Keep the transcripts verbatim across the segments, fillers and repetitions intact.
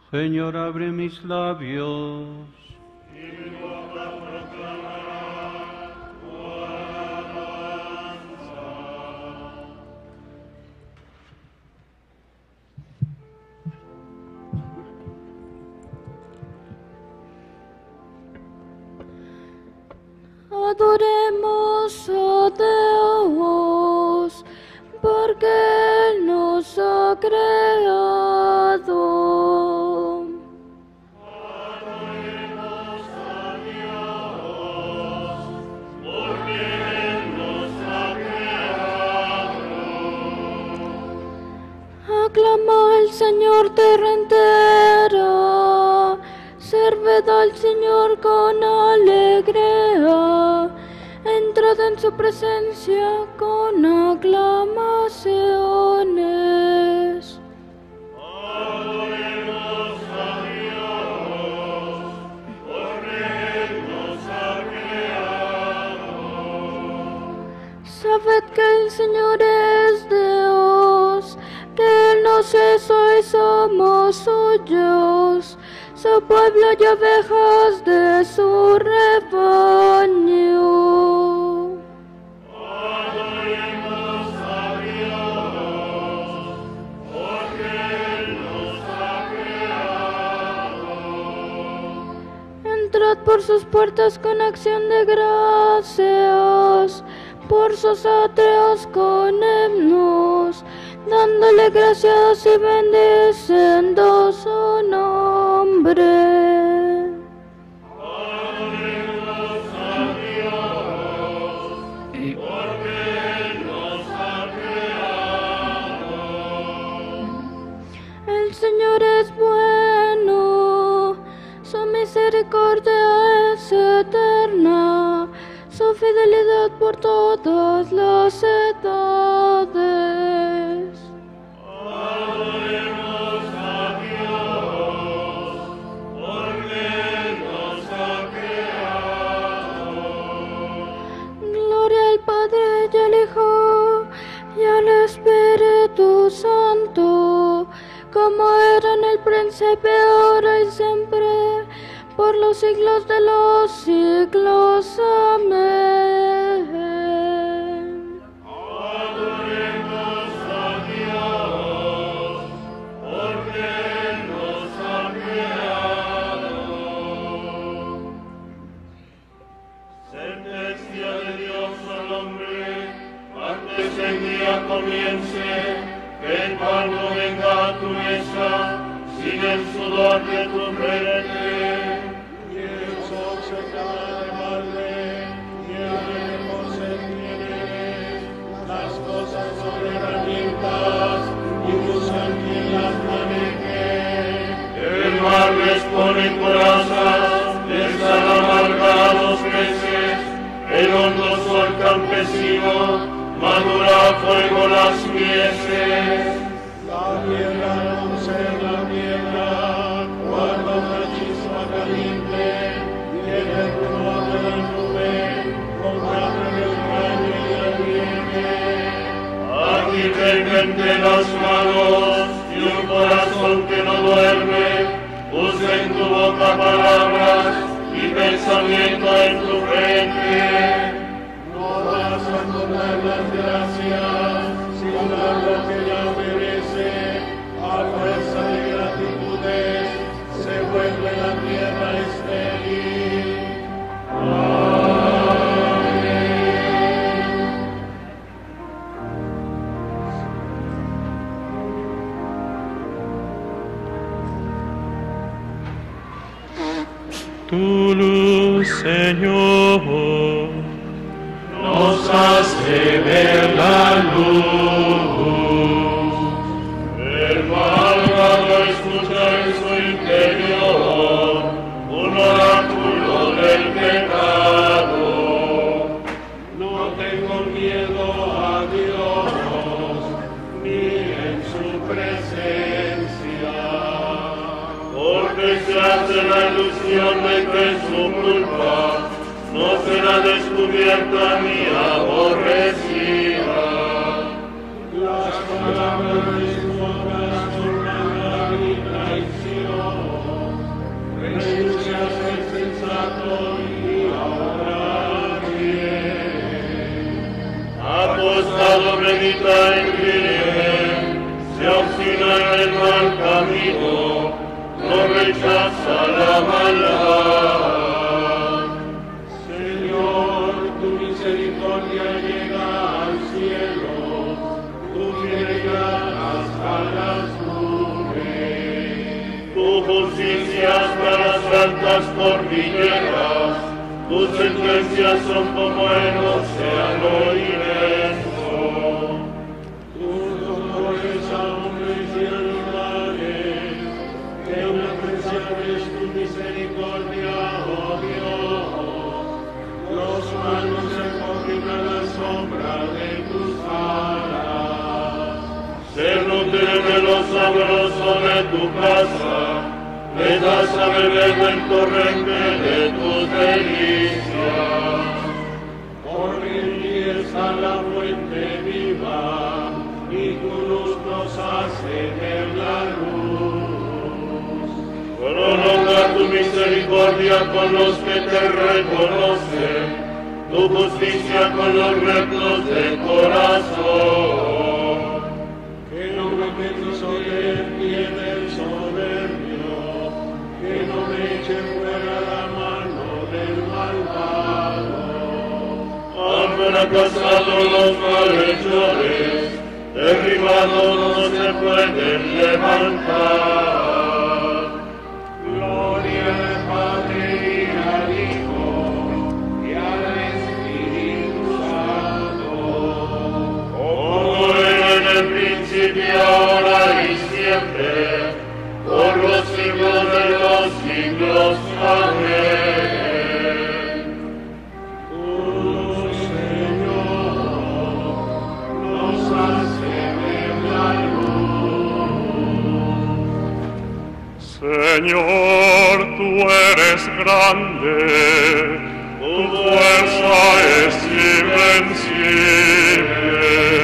Señor, abre mis labios. Y mi boca proclamará tu alabanza. Adoremos a Dios, porque Él nos ha creado. Adoremos a Dios, porque Él nos ha creado. Aclama al Señor tierra entera, served al Señor con alegría, entrad en su presencia con aclamaciones. Adoremos a Dios, porque Él nos ha creado. Sabed que el Señor es Dios, que Él nos hizo y somos suyos, su pueblo y ovejas de su rebaño. Adoremos a Dios, porque Él nos ha creado. Entrad por sus puertas con acción de gracias, por sus atrios con himnos, dándole gracias y bendiciendo su nombre. Adoremos a Dios, porque Él nos ha creado. El Señor es bueno, su misericordia es eterna, su fidelidad por todas las edades. Adoremos a Dios, porque Él nos ha creado. Gloria al Padre y al Hijo y al Espíritu Santo, como era en el principio, ahora y siempre, por los siglos de los siglos. Amén. Adoremos a Dios, porque Él nos ha creado. Sentencia de Dios al hombre, antes el día comience, que el pan no venga a tu mesa, sin el sudor de tu frente. Y el sol se cae de balde, y haremos en bienes las cosas sobre herramientas, y buscan quien las maneje. El mar les pone corazas, les da la amarga a los peces, el hondo sol campesino madura a fuego las mieses. La tierra no ser la tierra, cuando una chispa caliente, viene el rumor de la nube, con carne del rayo y la nieve. Aquí repente las manos y un corazón que no duerme, usa en tu boca palabras y pensamiento en tu frente. No vas a encontrar las gracias, sin dar lo que ya merece, a fuerza de gratitudes se vuelve la tierra estéril. Amén. Tu luz, Señor, Nos hace ver la luz. El malvado escucha en su interior un oráculo del pecado. No tengo miedo a Dios ni en su presencia, porque se hace la ilusión de que su culpa no será descubierta ni aborrecida. Las palabras de su boca son maldad y traición. camino, no rechaza la maldad. Señor, tu misericordia llega al cielo, tu fidelidad hasta las nubes. Tu justicia hasta las altas cordilleras, tus sentencias son como el océano inmenso. Tus dolores a hombres y animales, que inapreciable es tu misericordia, oh Dios. Los humanos se cogen a la sombra de tus alas. Se nutren de lo sabroso de tu casa, les das a beber del torrente de tus delicias. Porque en ti está la fuente viva, y tu luz nos hace ver la luz. Prolonga tu misericordia con los que te reconocen, tu justicia con los rectos de corazón. Que no me metas sobre el pie del soberbio, que no me eche fuera la mano del malvado. Han fracasado los malhechores, derribados no se pueden levantar. Gloria al Padre y al Hijo y al Espíritu Santo, como era en el principio, ahora y siempre, por los siglos de los siglos. Amén. Tú, Señor, nos hace ver la luz. Señor, tú eres grande, tu fuerza es invencible.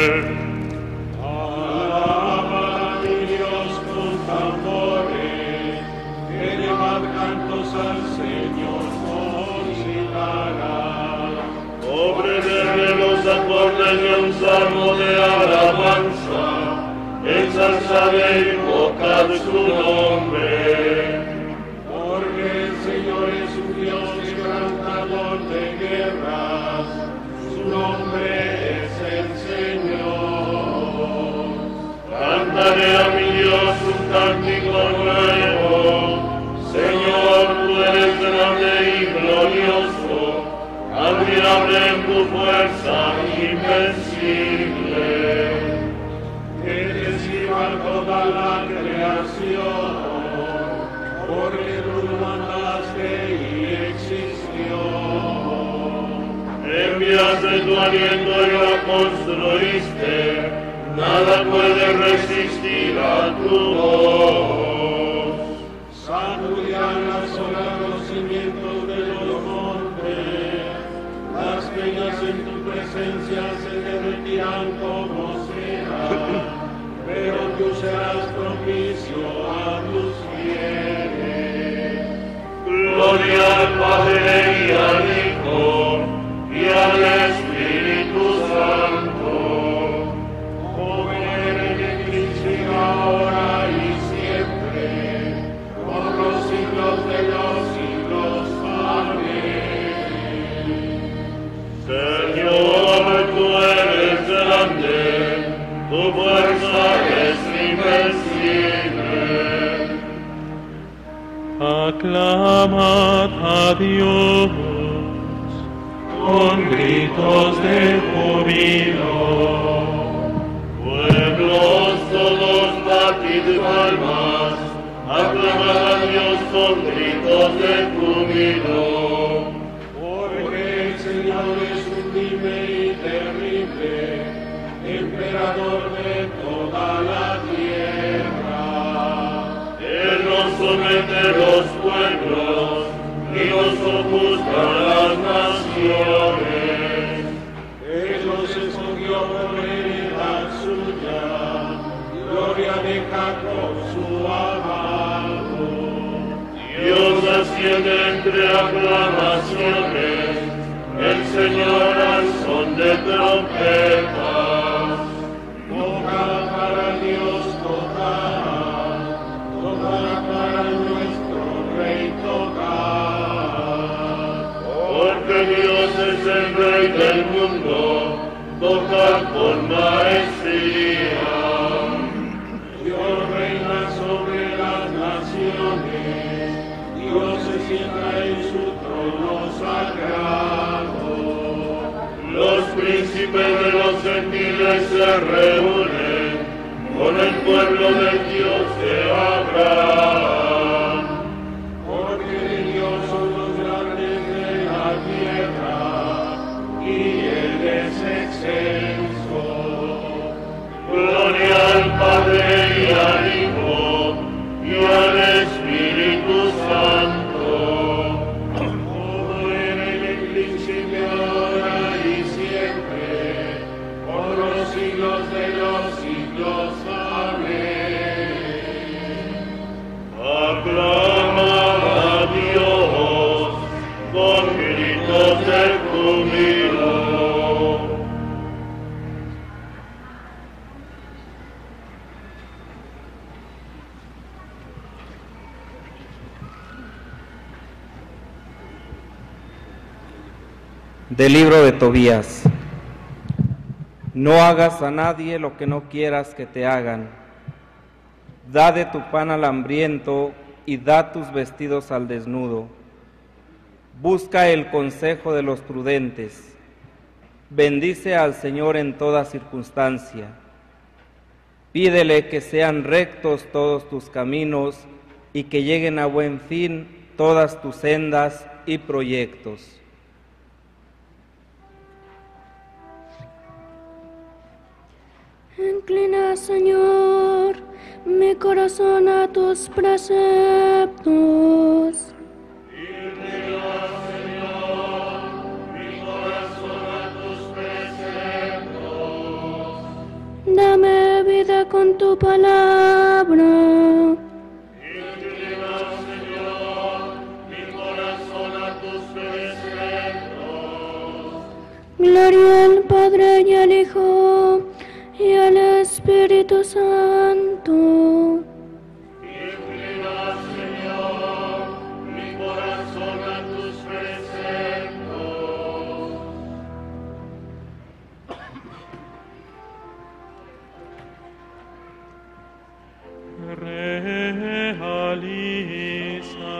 Alaba a mi Dios con tambores, elevad cantos al Señor con cítara. Ofrecerle los acordes de un salmo de alabanza, ensalzad e invocad su nombre. Porque el Señor es un Dios quebrantador de guerras, su nombre es el Señor. Cantaré a mi Dios un cántico nuevo, Señor, tú eres grande y glorioso, admirable en tu fuerza invencible. Que te sirva toda la creación, porque tú mandaste y existió. Enviaste tu aliento y la construiste, nada puede resistir a tu voz. Sacudirán las olas los cimientos de los montes, las peñas en tu presencia se derretirán como cera, pero tú serás propicio a tus fieles. Gloria al Padre y al Hijo y al Espíritu Santo, como era en el principio, ahora y siempre, por los siglos de los siglos. Amén. Señor, tú eres grande, tu fuerza es invencible. Aclamad a Dios con gritos de júbilo. Pueblos todos, batid palmas, aclamad a Dios con gritos de júbilo. Porque el Señor es sublime y terrible, emperador de toda la tierra. Él nos somete los pueblos y nos sojuzga las naciones. Él nos escogió por heredad suya, gloria de Jacob su amado. Dios asciende entre aclamaciones, el Señor al son de trompetas. Tocad para Dios, tocad, tocad tierra y su trono sagrado. Los príncipes de los gentiles se reúnen con el pueblo del Dios de Abraham. Porque de Dios son los grandes de la tierra y Él es excelso. Gloria al Padre y al Hijo y al Espíritu Santo, como era en el principio, ahora y siempre, por los siglos de los siglos. Amén. Aclama a Dios con gritos de júbilo. Del libro de Tobías. No hagas a nadie lo que no quieras que te hagan. Da de tu pan al hambriento y da tus vestidos al desnudo. Busca el consejo de los prudentes. Bendice al Señor en toda circunstancia. Pídele que sean rectos todos tus caminos y que lleguen a buen fin todas tus sendas y proyectos. Inclina, Señor, mi corazón a tus preceptos. Inclina, Señor, mi corazón a tus preceptos. Dame vida con tu palabra. Inclina, Señor, mi corazón a tus preceptos. Gloria al Padre y al Hijo y al Espíritu Santo. Inclina, Señor, mi corazón a tus preceptos. Realiza.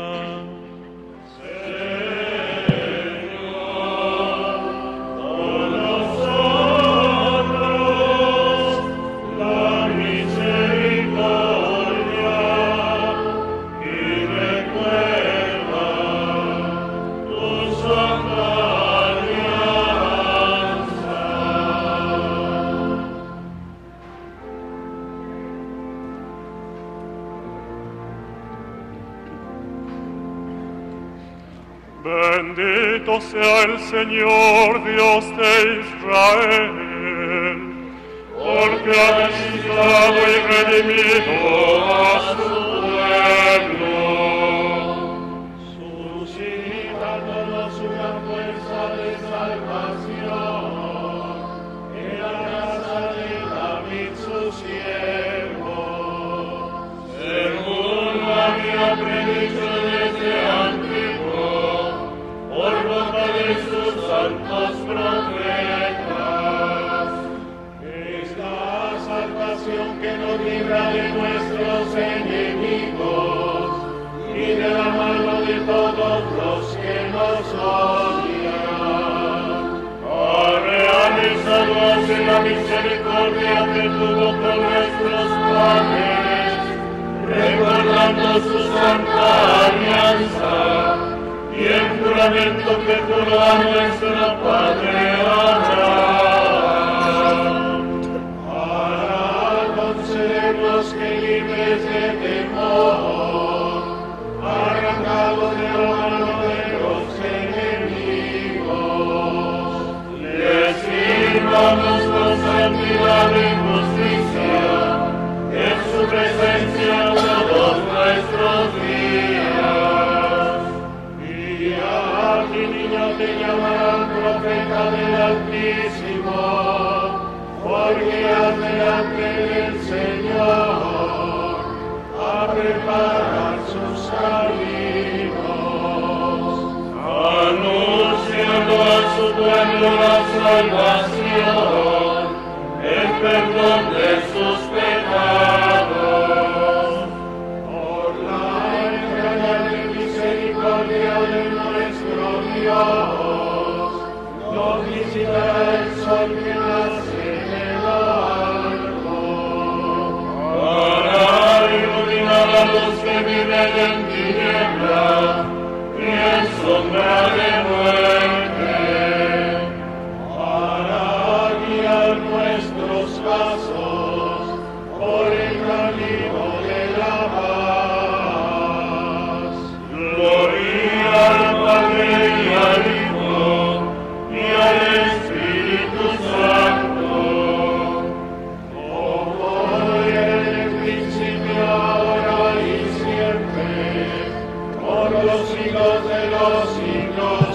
Bendito sea el Señor, Dios de Israel, porque ha visitado y redimido a su pueblo. Suscitándonos una fuerza de salvación en la casa de David su siervo, según lo había predicho desde antiguo, por boca de sus santos profetas. Esta salvación que nos libra de nuestros enemigos y de la mano de todos los que nos odian, ha realizado así la misericordia que tuvo con nuestros padres, recordando su santa alianza y el juramento que juró a nuestro padre Abraham, para concedernos que libres de temor, arrancados de la mano de los enemigos, les sirvamos con santidad y justicia en su presencia todos nuestros días. Y a ti, niño, te llamarán profeta del Altísimo, porque has delante del Señor a preparar sus caminos, anunciando a su pueblo la salvación, el perdón de sus pecados, por la entrañable misericordia camino de la paz. Gloria al Padre y al Hijo y al Espíritu Santo, como en el principio, ahora y siempre, por los siglos de los siglos.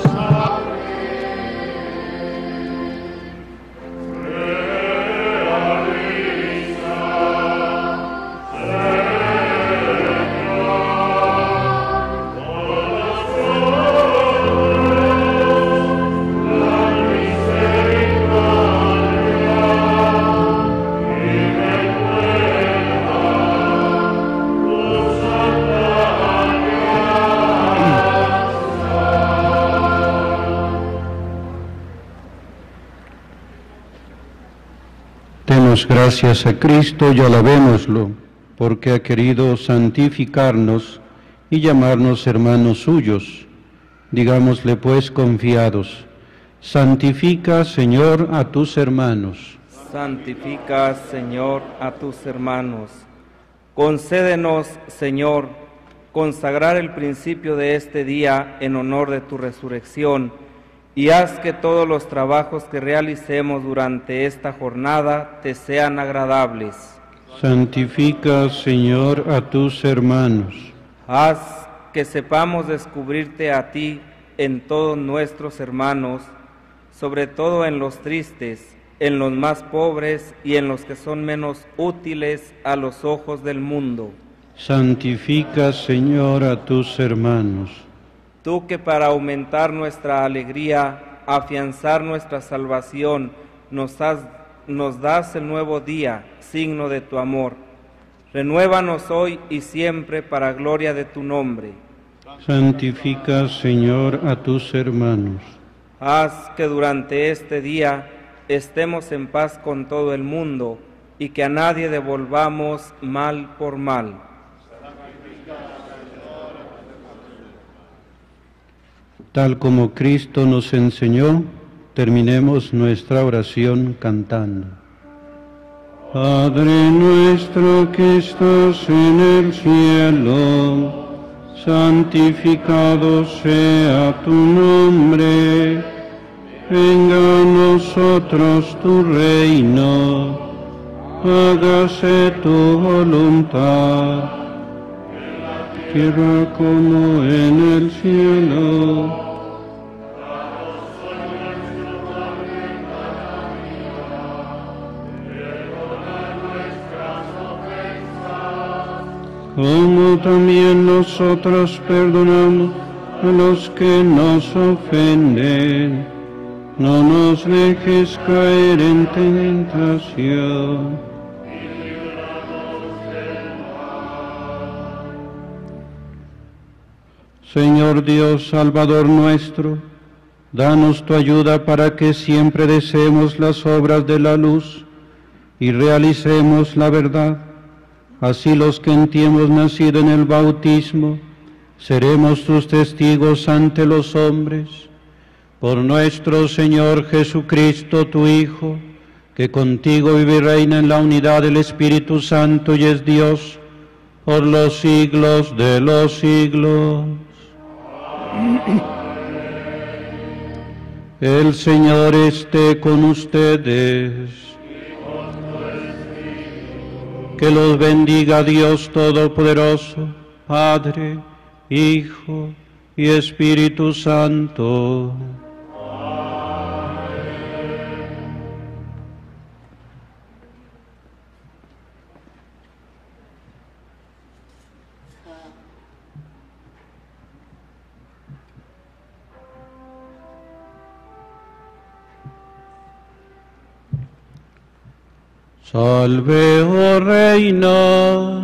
Demos gracias a Cristo y alabémoslo, porque ha querido santificarnos y llamarnos hermanos suyos. Digámosle pues confiados: santifica, Señor, a tus hermanos. Santifica, Señor, a tus hermanos. Concédenos, Señor, consagrar el principio de este día en honor de tu resurrección, y haz que todos los trabajos que realicemos durante esta jornada te sean agradables. Santifica, Señor, a tus hermanos. Haz que sepamos descubrirte a ti en todos nuestros hermanos, sobre todo en los tristes, en los más pobres y en los que son menos útiles a los ojos del mundo. Santifica, Señor, a tus hermanos. Tú que para aumentar nuestra alegría, afianzar nuestra salvación, nos, has, nos das el nuevo día, signo de tu amor. Renuévanos hoy y siempre para gloria de tu nombre. Santifica, Señor, a tus hermanos. Haz que durante este día estemos en paz con todo el mundo y que a nadie devolvamos mal por mal. Tal como Cristo nos enseñó, terminemos nuestra oración cantando. Padre nuestro que estás en el cielo, santificado sea tu nombre. Venga a nosotros tu reino, hágase tu voluntad, en la tierra como en el cielo. Como también nosotros perdonamos a los que nos ofenden. No nos dejes caer en tentación. Señor Dios, Salvador nuestro, danos tu ayuda para que siempre deseemos las obras de la luz y realicemos la verdad. Así los que en ti hemos nacido en el bautismo, seremos tus testigos ante los hombres. Por nuestro Señor Jesucristo, tu Hijo, que contigo vive y reina en la unidad del Espíritu Santo y es Dios, por los siglos de los siglos. El Señor esté con ustedes. Que los bendiga Dios Todopoderoso, Padre, Hijo y Espíritu Santo. Salve, oh Reina.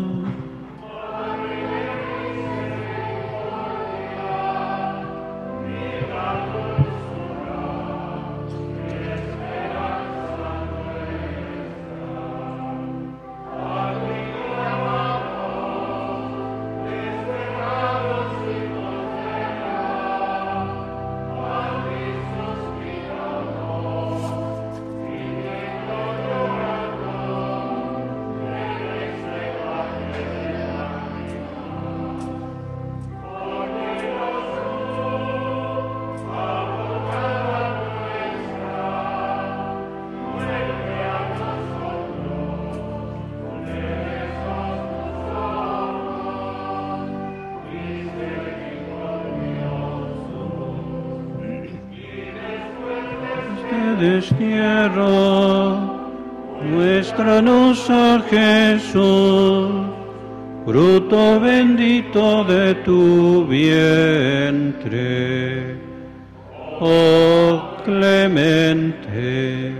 destierro, muéstranos a Jesús, fruto bendito de tu vientre. Oh clemente,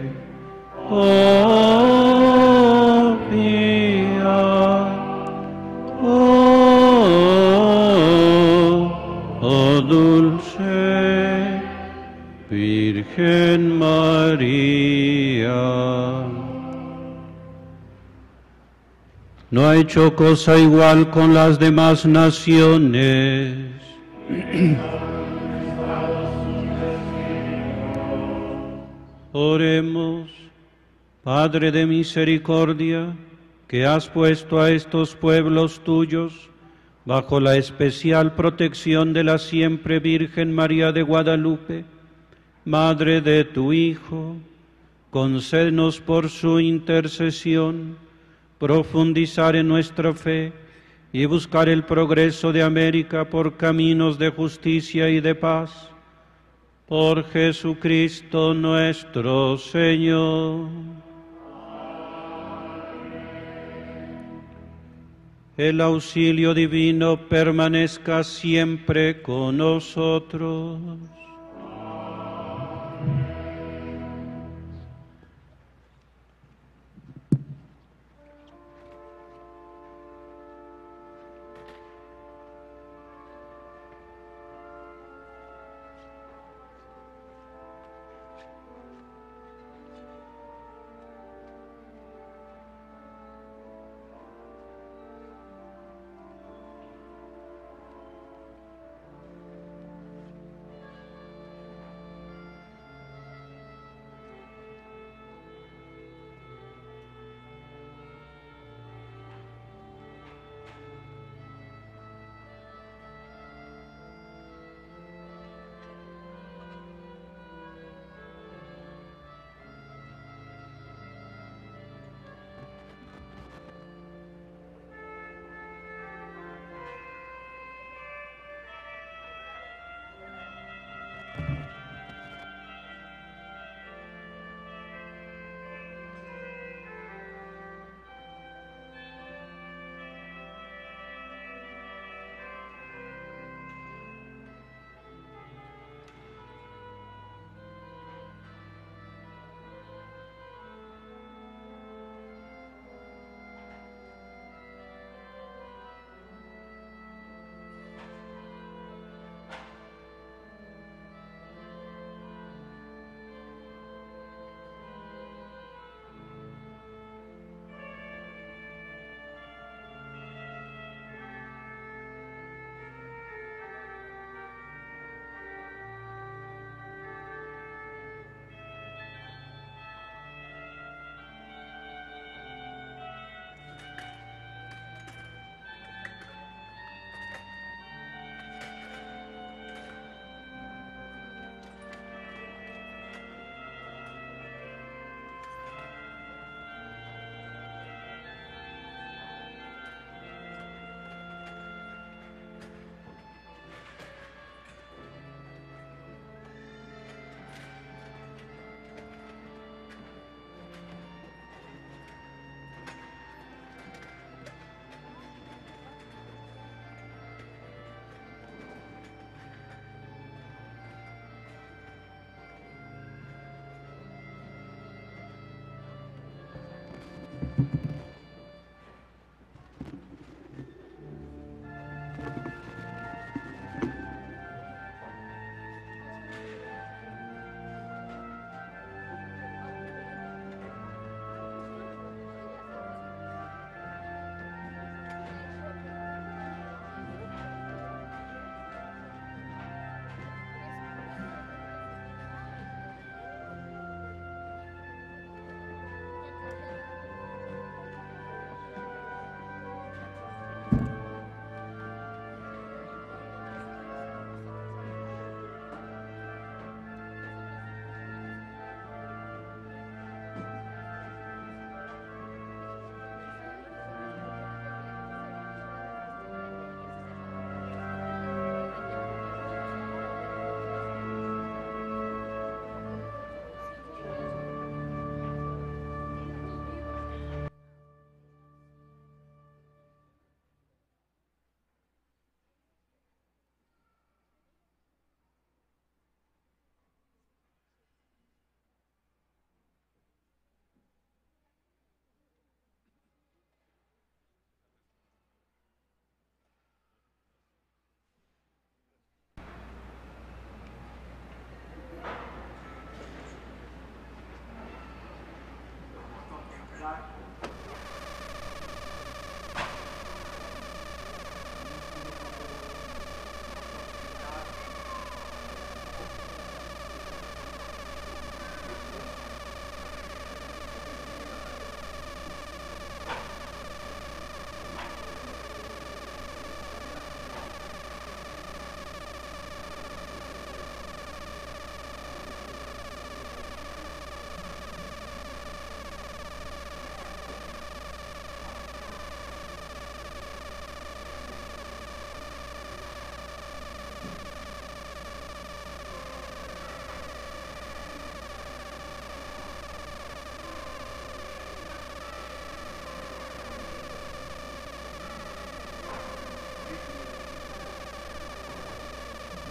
oh pía, oh, oh dulce Virgen María. No ha hecho cosa igual con las demás naciones. Oremos. Padre de misericordia, que has puesto a estos pueblos tuyos bajo la especial protección de la siempre Virgen María de Guadalupe, Madre de tu Hijo, concédenos por su intercesión profundizar en nuestra fe y buscar el progreso de América por caminos de justicia y de paz. Por Jesucristo nuestro Señor. El auxilio divino permanezca siempre con nosotros.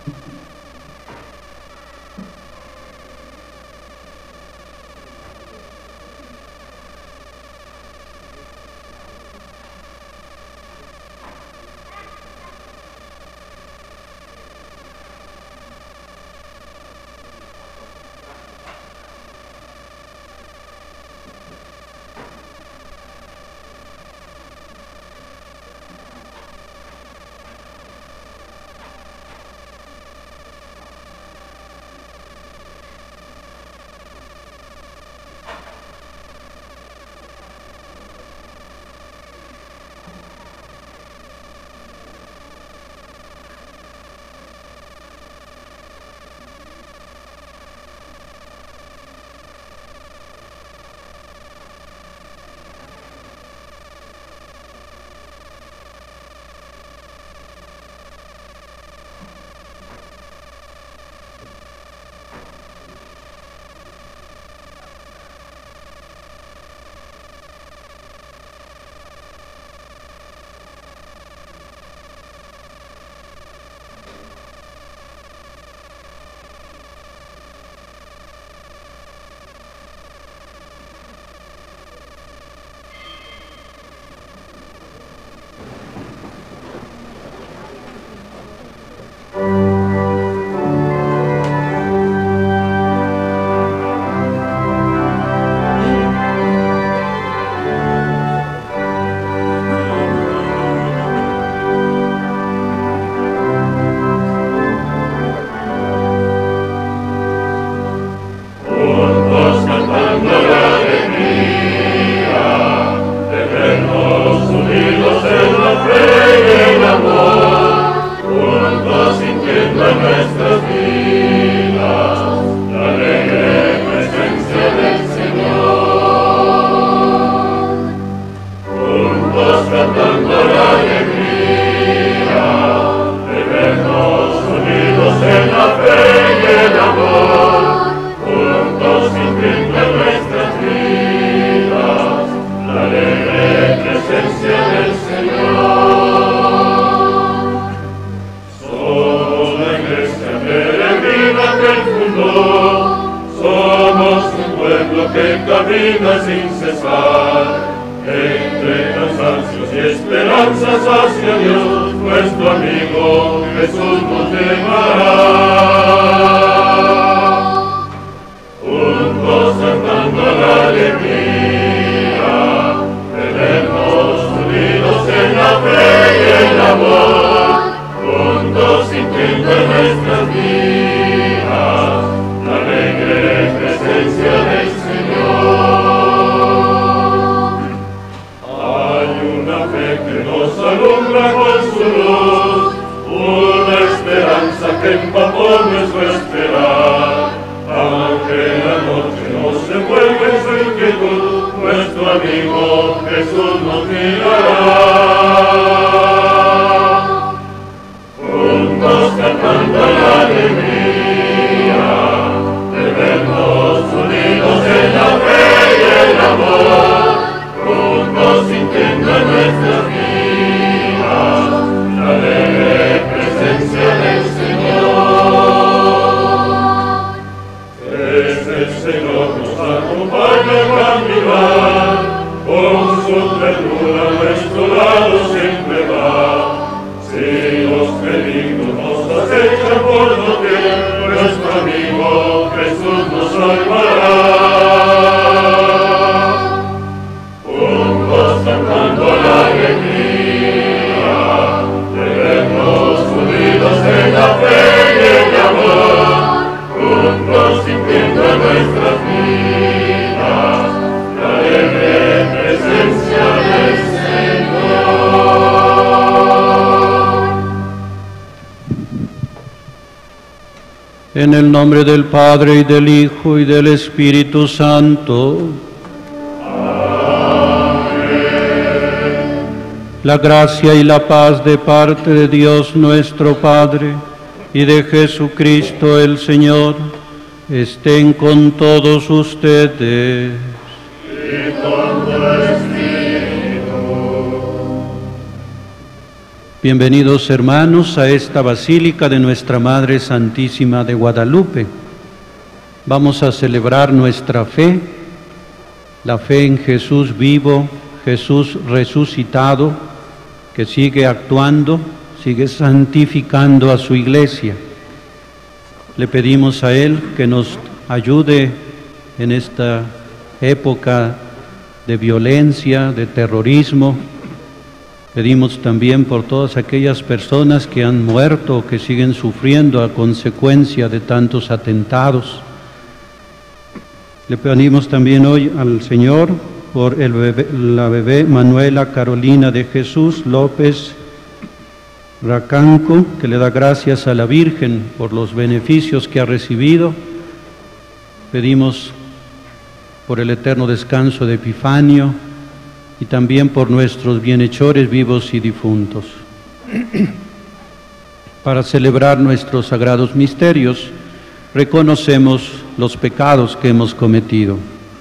En el nombre del Padre, y del Hijo, y del Espíritu Santo. Amén. La gracia y la paz de parte de Dios nuestro Padre, y de Jesucristo el Señor, estén con todos ustedes. Y con tu espíritu. Bienvenidos hermanos a esta Basílica de Nuestra Madre Santísima de Guadalupe. Vamos a celebrar nuestra fe, la fe en Jesús vivo, Jesús resucitado, que sigue actuando, sigue santificando a su Iglesia. Le pedimos a Él que nos ayude en esta época de violencia, de terrorismo. Pedimos también por todas aquellas personas que han muerto o que siguen sufriendo a consecuencia de tantos atentados. Le pedimos también hoy al Señor por el bebé, la bebé Manuela Carolina de Jesús López Racanco, que le da gracias a la Virgen por los beneficios que ha recibido. Pedimos por el eterno descanso de Epifanio y también por nuestros bienhechores vivos y difuntos. Para celebrar nuestros sagrados misterios, reconocemos los pecados que hemos cometido.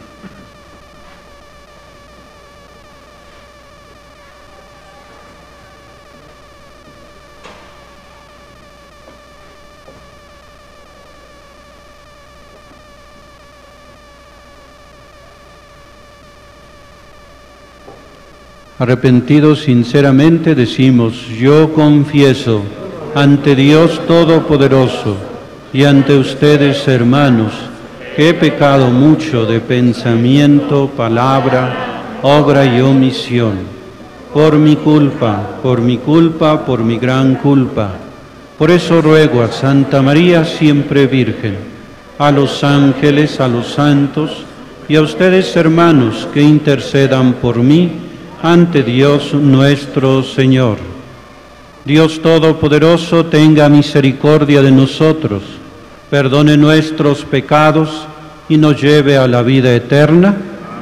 Arrepentidos sinceramente decimos: yo confieso ante Dios Todopoderoso y ante ustedes, hermanos, que he pecado mucho de pensamiento, palabra, obra y omisión, por mi culpa, por mi culpa, por mi gran culpa. Por eso ruego a Santa María siempre Virgen, a los ángeles, a los santos y a ustedes, hermanos, que intercedan por mí ante Dios nuestro Señor. Dios Todopoderoso tenga misericordia de nosotros, perdone nuestros pecados y nos lleve a la vida eterna.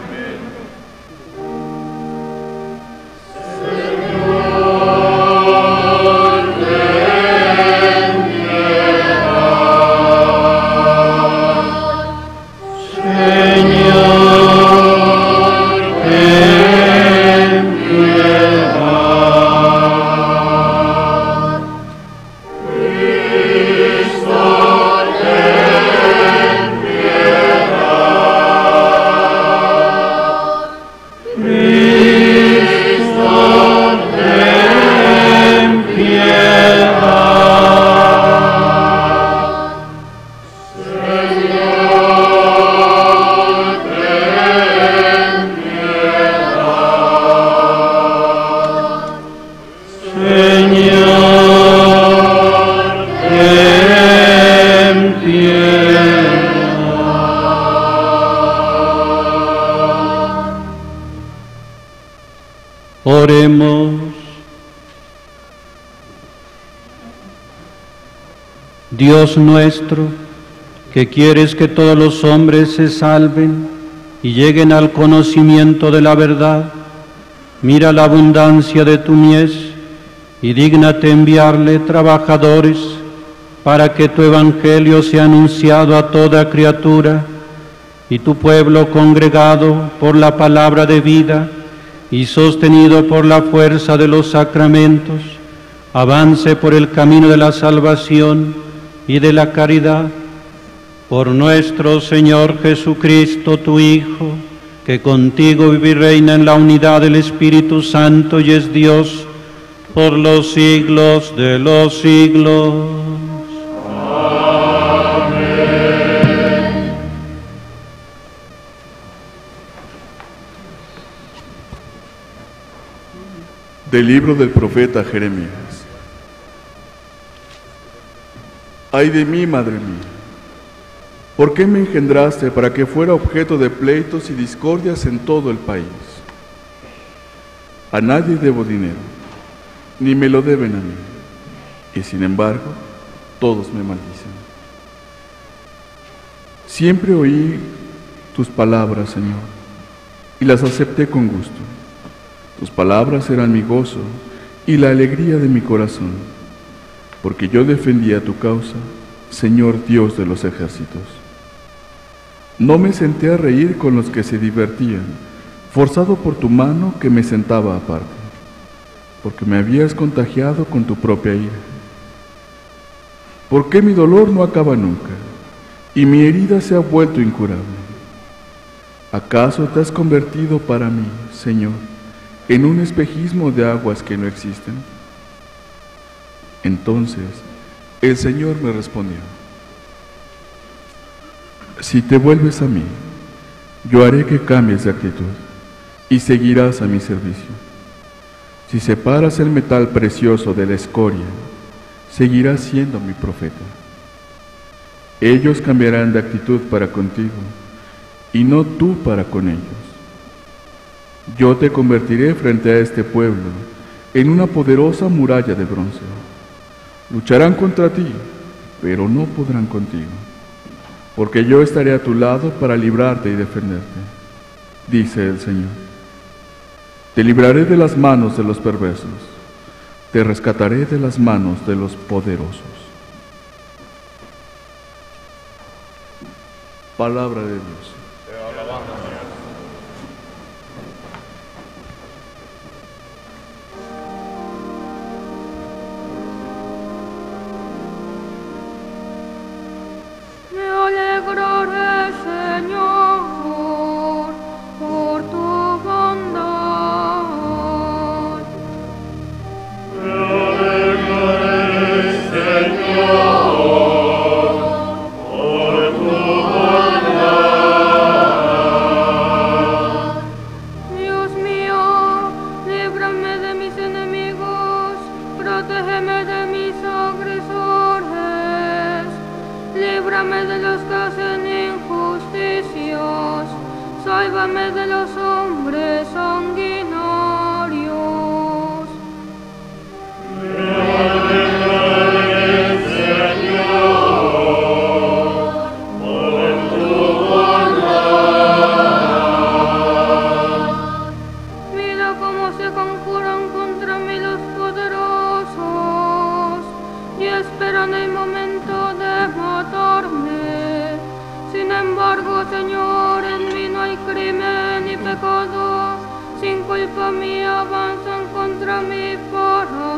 Oremos. Dios nuestro, que quieres que todos los hombres se salven y lleguen al conocimiento de la verdad, mira la abundancia de tu mies y dígnate enviarle trabajadores para que tu evangelio sea anunciado a toda criatura y tu pueblo congregado por la palabra de vida y sostenido por la fuerza de los sacramentos, avance por el camino de la salvación y de la caridad, por nuestro Señor Jesucristo, tu Hijo, que contigo vive y reina en la unidad del Espíritu Santo y es Dios por los siglos de los siglos. Del libro del profeta Jeremías. Ay de mí, madre mía, ¿por qué me engendraste para que fuera objeto de pleitos y discordias en todo el país? A nadie debo dinero, ni me lo deben a mí, y sin embargo, todos me maldicen. Siempre oí tus palabras, Señor, y las acepté con gusto. Tus palabras eran mi gozo y la alegría de mi corazón, porque yo defendía tu causa, Señor Dios de los ejércitos. No me senté a reír con los que se divertían, forzado por tu mano que me sentaba aparte. porque me habías contagiado con tu propia ira. ¿Por qué mi dolor no acaba nunca y mi herida se ha vuelto incurable? ¿Acaso te has convertido para mí, Señor, en un espejismo de aguas que no existen? Entonces el Señor me respondió: si te vuelves a mí, yo haré que cambies de actitud y seguirás a mi servicio. Si separas el metal precioso de la escoria, seguirás siendo mi profeta. Ellos cambiarán de actitud para contigo y no tú para con ellos. Yo te convertiré frente a este pueblo en una poderosa muralla de bronce. Lucharán contra ti, pero no podrán contigo, porque yo estaré a tu lado para librarte y defenderte, dice el Señor. Te libraré de las manos de los perversos, te rescataré de las manos de los poderosos. Palabra de Dios. Te alabamos, Señor. Me alegraré, Señor, por tu bondad. Me alegraré, Señor, por tu bondad. Dios mío, líbrame de mis enemigos, protégeme de mis agresores, líbrame de los que hacen injusticias, sálvame de los hombres sanguinarios. Me alegraré, Señor, por tu bondad. Mira cómo se conjuran contra mí los poderosos y esperan el momento de matarme. Sin embargo, Señor, en mí no hay crimen ni pecado. Sin culpa mía avanzan contra mí para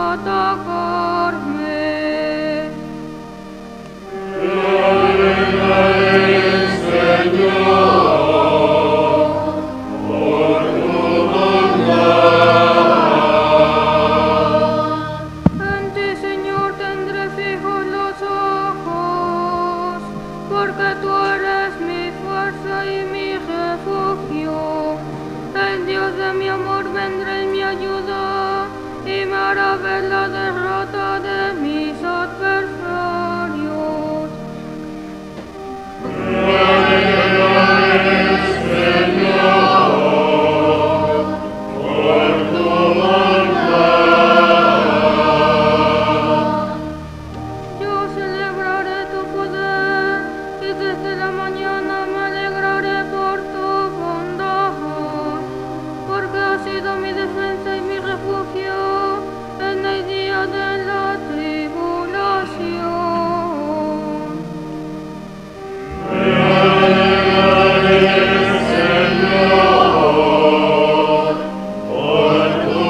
atacarme. Me alegraré, Señor, por tu bondad. En ti, Señor, tendré fijos los ojos, porque tú eres mi fuerza y mi refugio. El Dios de mi amor vendrá en mi ayuda y me hará ver la derrota de mis adversarios. Me alegraré, Señor, por tu bondad. Yo celebraré tu poder y desde la mañana me alegraré por tu bondad, porque has sido mi defensa y mi refugio en el día de la tribulación. Me alegraré, Señor, por tu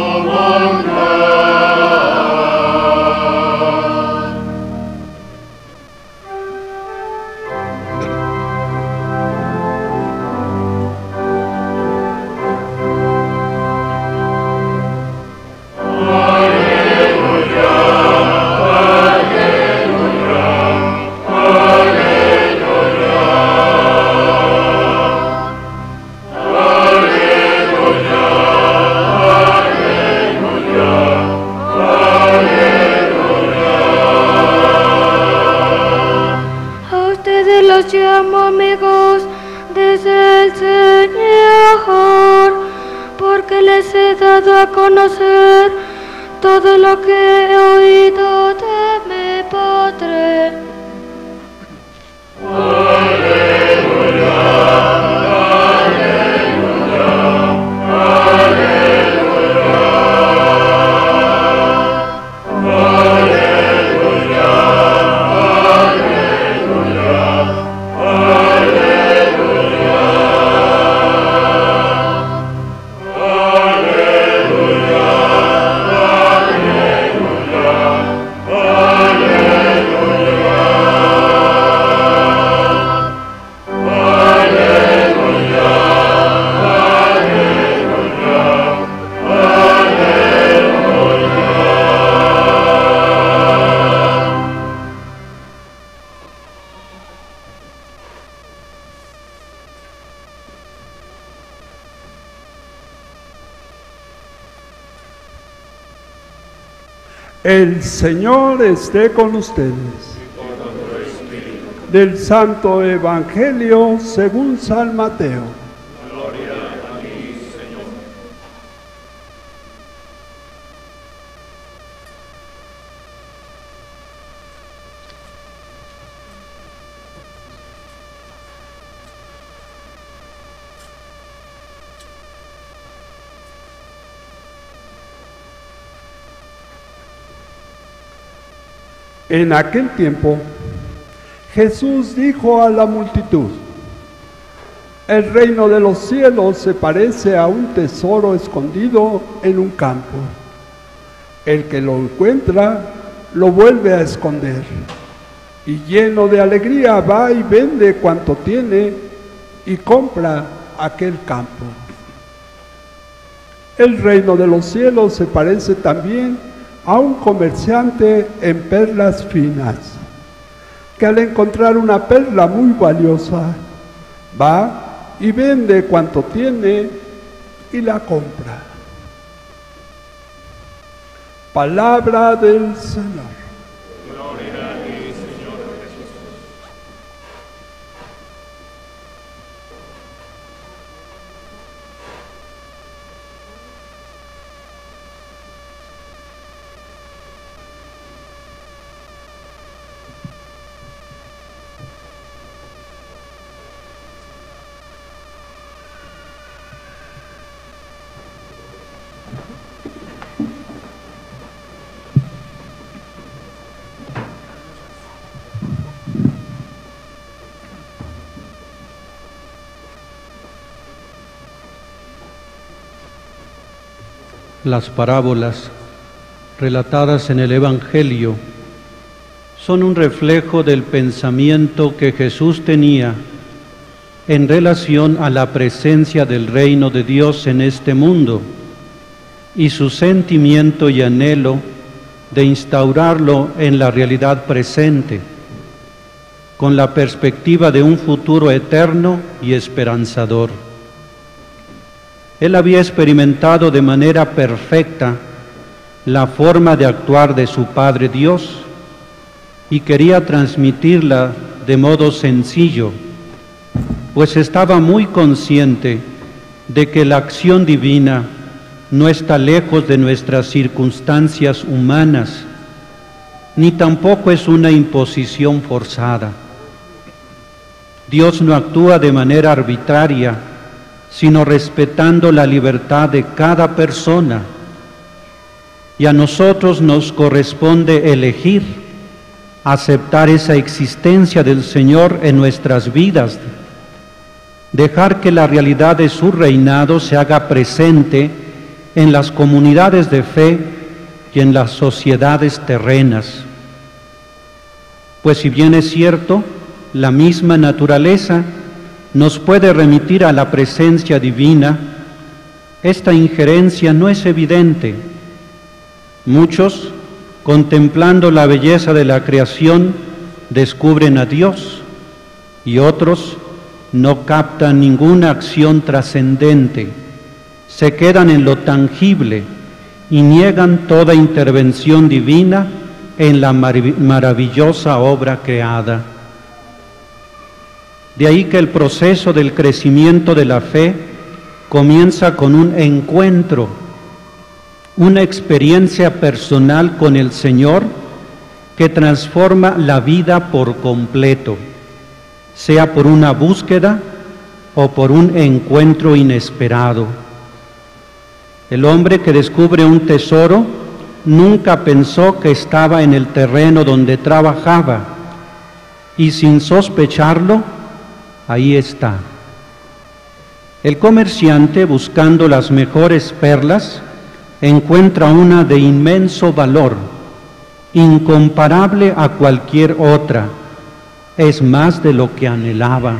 bondad. A ustedes los llamo amigos desde el Señor, porque les he dado a conocer todo lo que he oído de mi Padre. Aleluya. El Señor esté con ustedes. Del Santo Evangelio según San Mateo. Gloria a ti, Señor. En aquel tiempo, Jesús dijo a la multitud: el reino de los cielos se parece a un tesoro escondido en un campo. El que lo encuentra, lo vuelve a esconder, y lleno de alegría va y vende cuanto tiene y compra aquel campo. El reino de los cielos se parece también a un comerciante en perlas finas, que al encontrar una perla muy valiosa, va y vende cuanto tiene y la compra. Palabra del Señor. Gloria a ti, Señor Jesús. Las parábolas relatadas en el Evangelio son un reflejo del pensamiento que Jesús tenía en relación a la presencia del reino de Dios en este mundo y su sentimiento y anhelo de instaurarlo en la realidad presente, con la perspectiva de un futuro eterno y esperanzador. Él había experimentado de manera perfecta la forma de actuar de su Padre Dios y quería transmitirla de modo sencillo, pues estaba muy consciente de que la acción divina no está lejos de nuestras circunstancias humanas, ni tampoco es una imposición forzada. Dios no actúa de manera arbitraria, sino respetando la libertad de cada persona. Y a nosotros nos corresponde elegir, aceptar esa existencia del Señor en nuestras vidas, dejar que la realidad de su reinado se haga presente en las comunidades de fe y en las sociedades terrenas. Pues si bien es cierto, la misma naturaleza nos puede remitir a la presencia divina, esta injerencia no es evidente. Muchos, contemplando la belleza de la creación, descubren a Dios, y otros no captan ninguna acción trascendente, se quedan en lo tangible y niegan toda intervención divina en la mar- maravillosa obra creada. De ahí que el proceso del crecimiento de la fe comienza con un encuentro, una experiencia personal con el Señor que transforma la vida por completo, sea por una búsqueda o por un encuentro inesperado. El hombre que descubre un tesoro nunca pensó que estaba en el terreno donde trabajaba y sin sospecharlo, ahí está. El comerciante, buscando las mejores perlas, encuentra una de inmenso valor, incomparable a cualquier otra, es más de lo que anhelaba.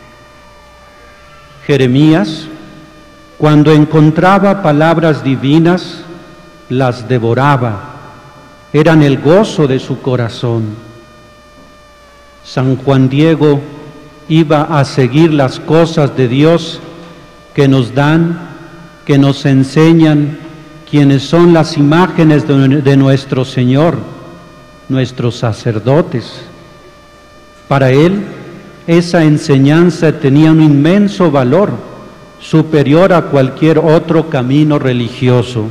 Jeremías, cuando encontraba palabras divinas, las devoraba, eran el gozo de su corazón. San Juan Diego iba a seguir las cosas de Dios que nos dan, que nos enseñan quienes son las imágenes de, de nuestro Señor, nuestros sacerdotes. Para él, esa enseñanza tenía un inmenso valor, superior a cualquier otro camino religioso.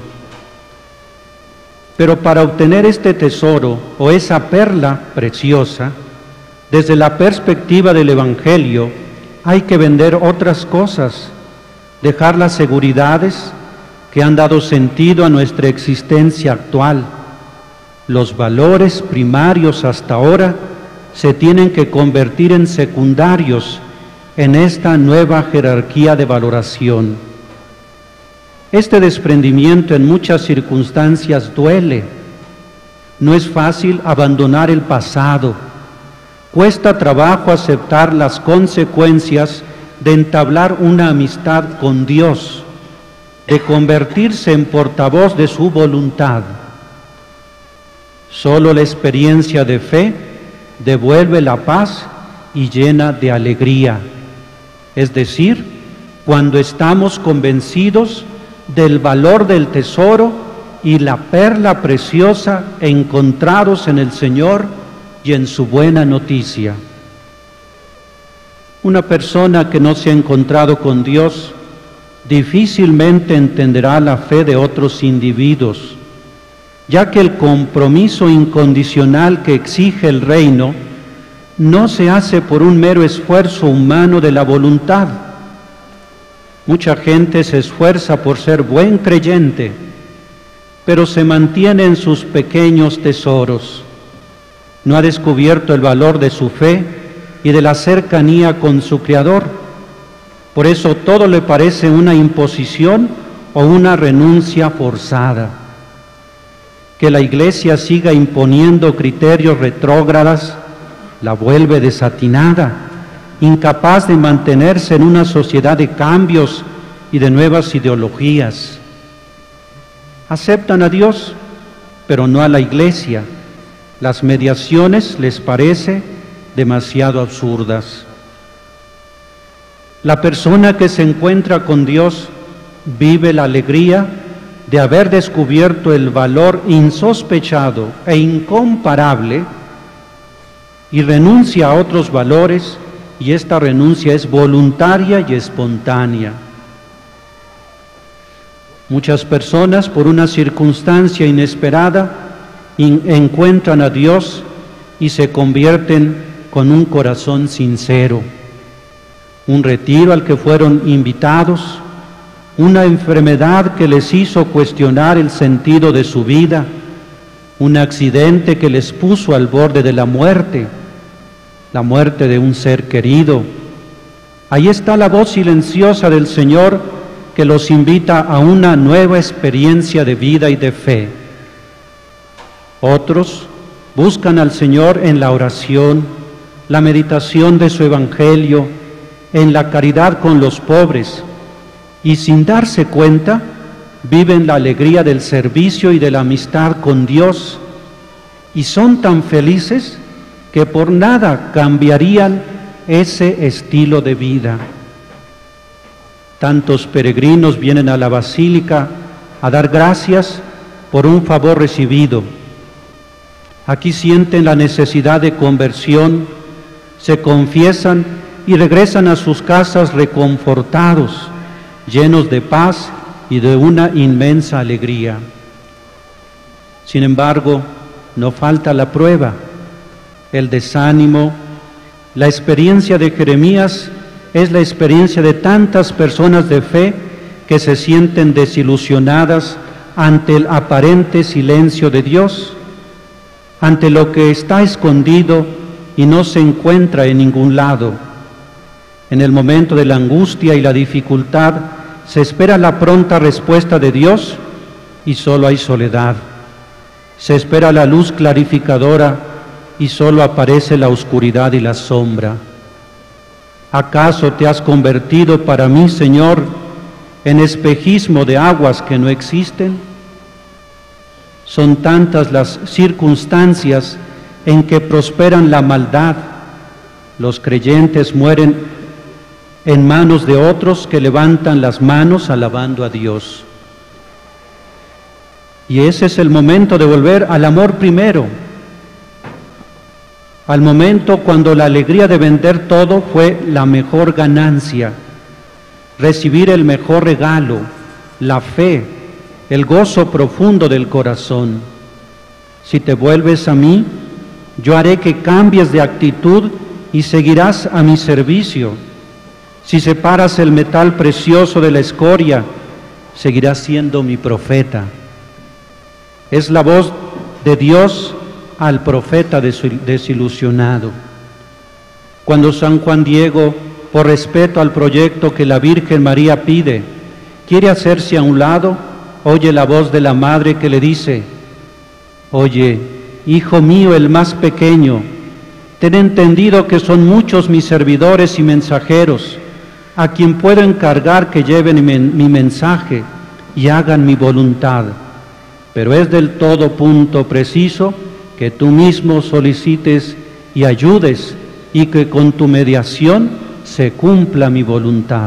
Pero para obtener este tesoro o esa perla preciosa, desde la perspectiva del Evangelio, hay que vender otras cosas, dejar las seguridades que han dado sentido a nuestra existencia actual. Los valores primarios hasta ahora se tienen que convertir en secundarios en esta nueva jerarquía de valoración. Este desprendimiento en muchas circunstancias duele. No es fácil abandonar el pasado. Cuesta trabajo aceptar las consecuencias de entablar una amistad con Dios, de convertirse en portavoz de su voluntad. Solo la experiencia de fe devuelve la paz y llena de alegría, es decir, cuando estamos convencidos del valor del tesoro y la perla preciosa encontrados en el Señor y en su buena noticia. Una persona que no se ha encontrado con Dios difícilmente entenderá la fe de otros individuos, ya que el compromiso incondicional que exige el reino no se hace por un mero esfuerzo humano de la voluntad. Mucha gente se esfuerza por ser buen creyente, pero se mantiene en sus pequeños tesoros. No ha descubierto el valor de su fe y de la cercanía con su Creador. Por eso todo le parece una imposición o una renuncia forzada. Que la Iglesia siga imponiendo criterios retrógradas la vuelve desatinada, incapaz de mantenerse en una sociedad de cambios y de nuevas ideologías. Aceptan a Dios, pero no a la Iglesia. Las mediaciones les parece demasiado absurdas. La persona que se encuentra con Dios vive la alegría de haber descubierto el valor insospechado e incomparable y renuncia a otros valores, y esta renuncia es voluntaria y espontánea. Muchas personas, por una circunstancia inesperada, in- encuentran a Dios y se convierten con un corazón sincero. Un retiro al que fueron invitados, una enfermedad que les hizo cuestionar el sentido de su vida, un accidente que les puso al borde de la muerte, la muerte de un ser querido. Ahí está la voz silenciosa del Señor que los invita a una nueva experiencia de vida y de fe. Otros buscan al Señor en la oración, la meditación de su Evangelio, en la caridad con los pobres, y sin darse cuenta, viven la alegría del servicio y de la amistad con Dios, y son tan felices que por nada cambiarían ese estilo de vida. Tantos peregrinos vienen a la basílica a dar gracias por un favor recibido. Aquí sienten la necesidad de conversión, se confiesan y regresan a sus casas reconfortados, llenos de paz y de una inmensa alegría. Sin embargo, no falta la prueba, el desánimo. La experiencia de Jeremías es la experiencia de tantas personas de fe que se sienten desilusionadas ante el aparente silencio de Dios, ante lo que está escondido y no se encuentra en ningún lado. En el momento de la angustia y la dificultad se espera la pronta respuesta de Dios y solo hay soledad. Se espera la luz clarificadora y solo aparece la oscuridad y la sombra. ¿Acaso te has convertido para mí, Señor, en espejismo de aguas que no existen? Son tantas las circunstancias en que prosperan la maldad. Los creyentes mueren en manos de otros que levantan las manos alabando a Dios. Y ese es el momento de volver al amor primero, al momento cuando la alegría de vender todo fue la mejor ganancia, recibir el mejor regalo, la fe, el gozo profundo del corazón. Si te vuelves a mí, yo haré que cambies de actitud y seguirás a mi servicio. Si separas el metal precioso de la escoria, seguirás siendo mi profeta. Es la voz de Dios al profeta desilusionado. Cuando San Juan Diego, por respeto al proyecto que la Virgen María pide, quiere hacerse a un lado, oye la voz de la madre que le dice: oye, hijo mío el más pequeño, ten entendido que son muchos mis servidores y mensajeros, a quien puedo encargar que lleven mi, mi mensaje y hagan mi voluntad. Pero es del todo punto preciso que tú mismo solicites y ayudes, y que con tu mediación se cumpla mi voluntad.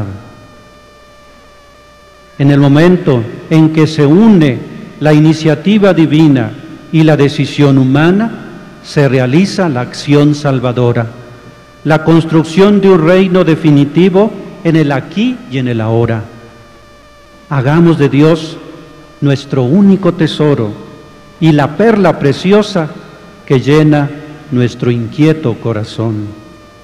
En el momento en que se une la iniciativa divina y la decisión humana, se realiza la acción salvadora, la construcción de un reino definitivo en el aquí y en el ahora. Hagamos de Dios nuestro único tesoro y la perla preciosa que llena nuestro inquieto corazón.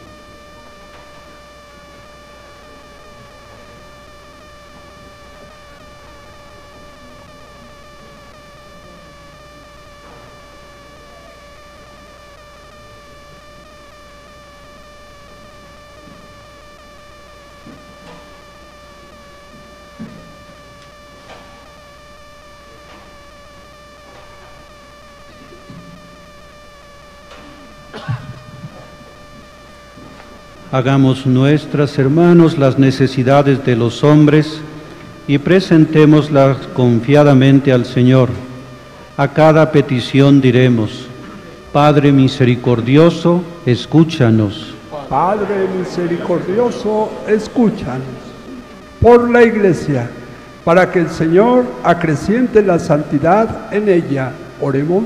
Hagamos nuestras, hermanos, las necesidades de los hombres y presentémoslas confiadamente al Señor. A cada petición diremos: Padre misericordioso, escúchanos. Padre misericordioso, escúchanos. Por la Iglesia, para que el Señor acreciente la santidad en ella, oremos.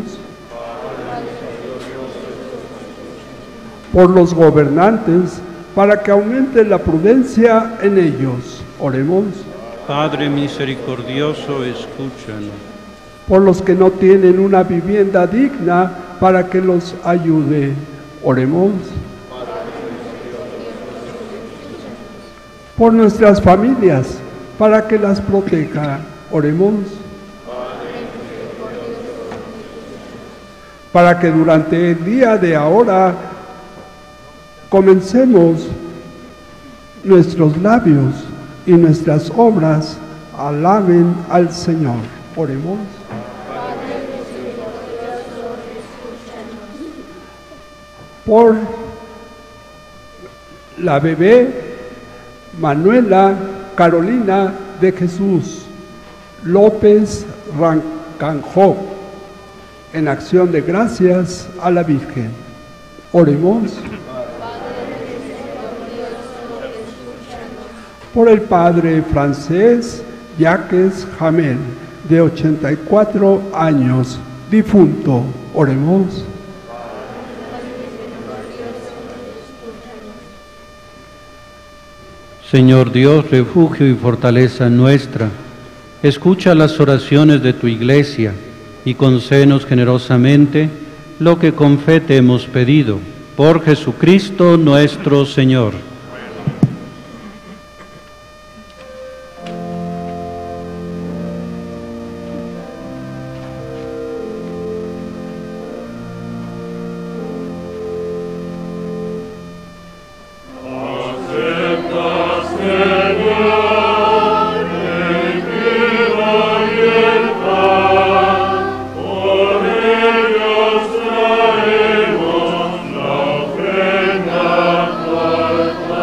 Por los gobernantes, para que aumente la prudencia en ellos, oremos. Padre misericordioso, escúchanos. Por los que no tienen una vivienda digna, para que los ayude, oremos. Por nuestras familias, para que las proteja, oremos. Para que durante el día de ahora comencemos nuestros labios y nuestras obras alaben al Señor. Oremos. Por la bebé Manuela Carolina de Jesús López Rancanjó, en acción de gracias a la Virgen. Oremos. Por el padre francés Jacques Jamel, de ochenta y cuatro años, difunto. Oremos. Señor Dios, refugio y fortaleza nuestra, escucha las oraciones de tu Iglesia y concédenos generosamente lo que con fe te hemos pedido. Por Jesucristo nuestro Señor. Por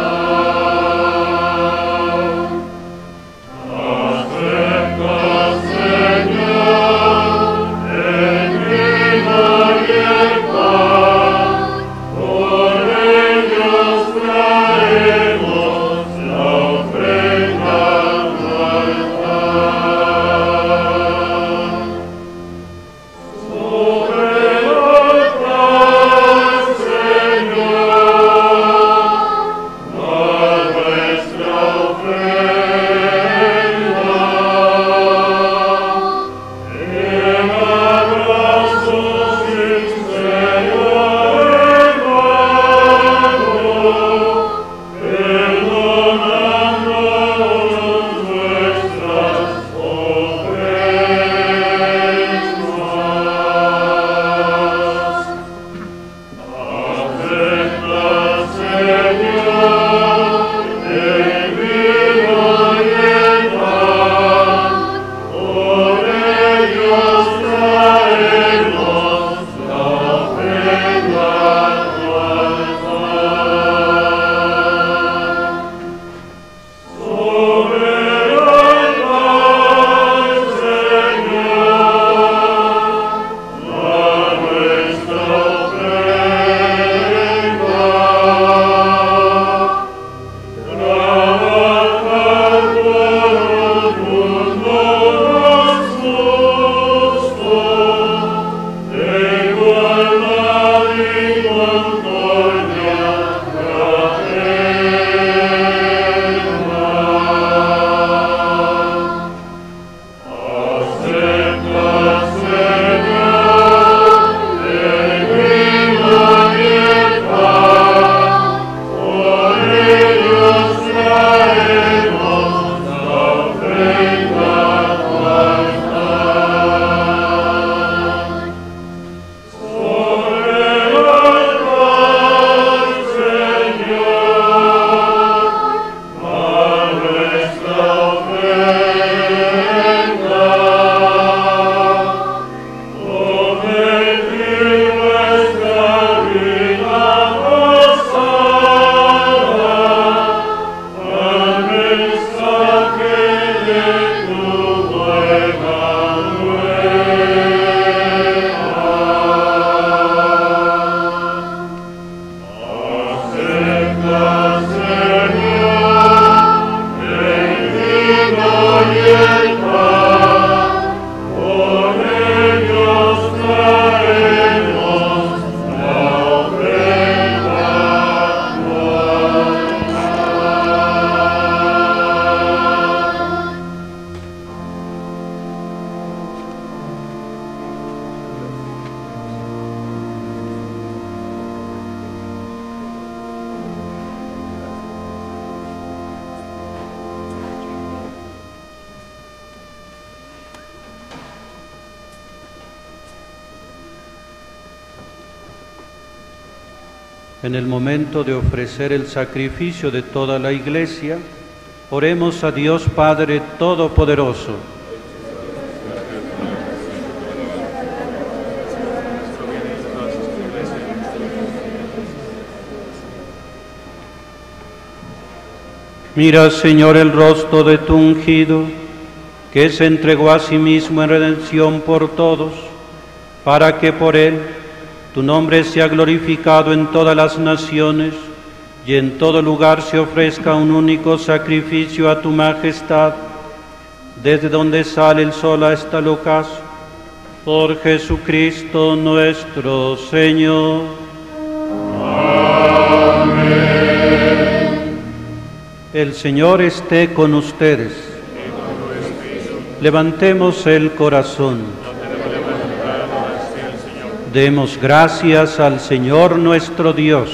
En el momento de ofrecer el sacrificio de toda la Iglesia, oremos a Dios Padre Todopoderoso. Mira, Señor, el rostro de tu ungido, que se entregó a sí mismo en redención por todos, para que por él tu nombre sea glorificado en todas las naciones y en todo lugar se ofrezca un único sacrificio a tu majestad, desde donde sale el sol hasta el ocaso, por Jesucristo nuestro Señor. Amén. El Señor esté con ustedes. Levantemos el corazón. Demos gracias al Señor nuestro Dios.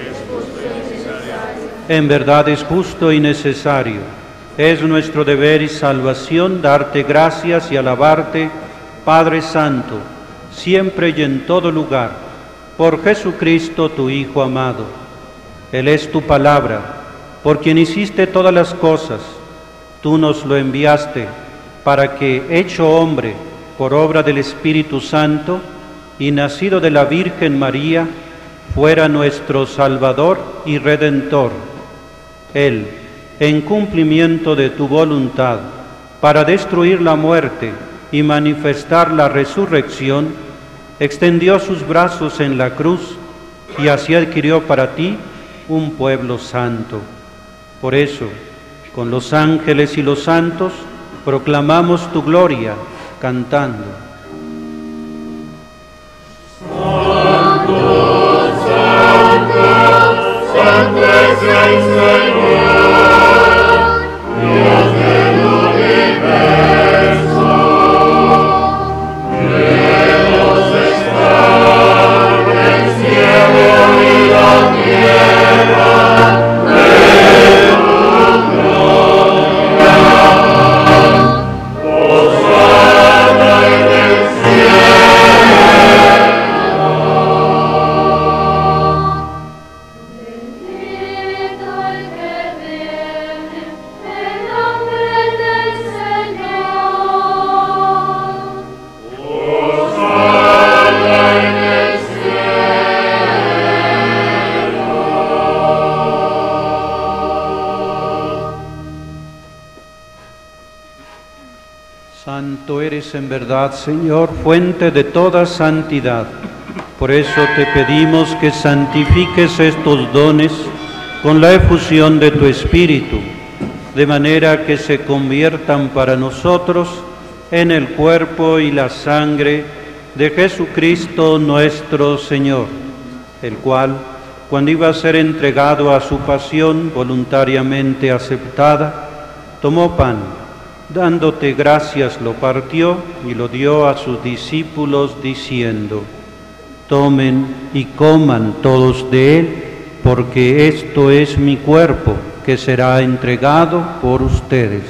En verdad es justo y necesario. Es nuestro deber y salvación darte gracias y alabarte, Padre Santo, siempre y en todo lugar, por Jesucristo tu Hijo amado. Él es tu palabra, por quien hiciste todas las cosas. Tú nos lo enviaste para que, hecho hombre por obra del Espíritu Santo, y nacido de la Virgen María, fuera nuestro Salvador y Redentor. Él, en cumplimiento de tu voluntad, para destruir la muerte y manifestar la resurrección, extendió sus brazos en la cruz y así adquirió para ti un pueblo santo. Por eso, con los ángeles y los santos, proclamamos tu gloria, cantando. Santo es el Señor, Dios del universo. Dios está el cielo y la tierra, de tu gloria. Hosana en el Santo eres en verdad, Señor, fuente de toda santidad. Por eso te pedimos que santifiques estos dones con la efusión de tu Espíritu, de manera que se conviertan para nosotros en el cuerpo y la sangre de Jesucristo nuestro Señor, el cual, cuando iba a ser entregado a su pasión voluntariamente aceptada, tomó pan, dándote gracias lo partió y lo dio a sus discípulos diciendo: tomen y coman todos de él, porque esto es mi cuerpo que será entregado por ustedes.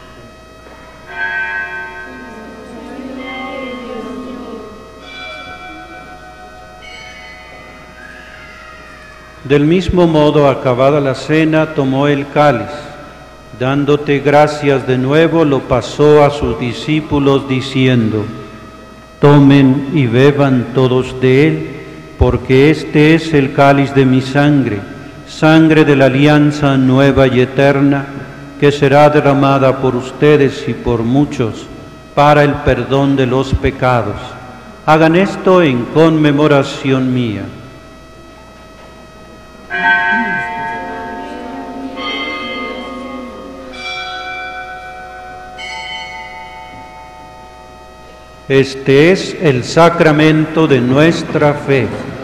Del mismo modo, acabada la cena, tomó el cáliz. Dándote gracias de nuevo, lo pasó a sus discípulos diciendo: tomen y beban todos de él, porque este es el cáliz de mi sangre, sangre de la alianza nueva y eterna, que será derramada por ustedes y por muchos para el perdón de los pecados. Hagan esto en conmemoración mía. Este es el sacramento de nuestra fe.